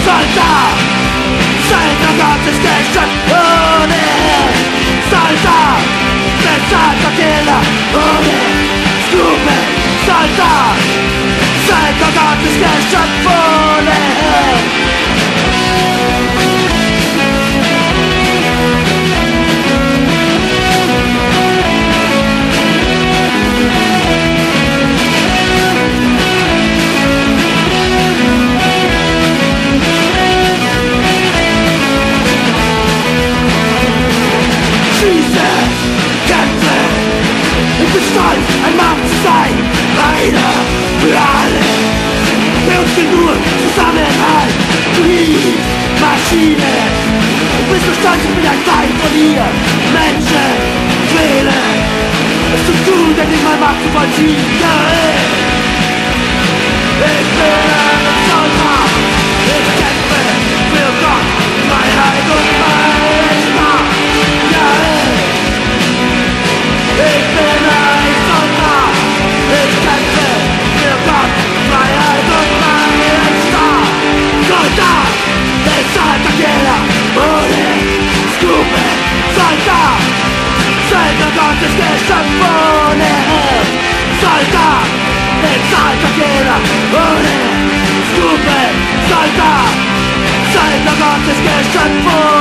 Soldat, Sender Gottes geschöpft ohne Herr. Soldat, bezahlter Killer ohne Skrupel. Soldat, Sender Gottes geschöpft ohne Herr. Ein Mann zu sein, einer für alle. Für uns will nur Zusammenhalt. Du liebst Maschine. Du bist so stolz, ich bin ein Teil von ihr. Menschen, Seele. Es tut gut, endlich mal Macht zu vollziehen. Ja, ich bin ein Soldat. Ich kämpfe für Gott, Freiheit und mein Staat. Ja, ich bin ein Soldat. Ich kämpfe für Gott, Freiheit und mein Staat. Soldat, bezahlter Killer ohne Skrupel. Soldat, Sender Gottes geschöpft ohne Herr. Soldat, bezahlter Killer ohne Skrupel. Soldat, Sender Gottes geschöpft ohne Herr.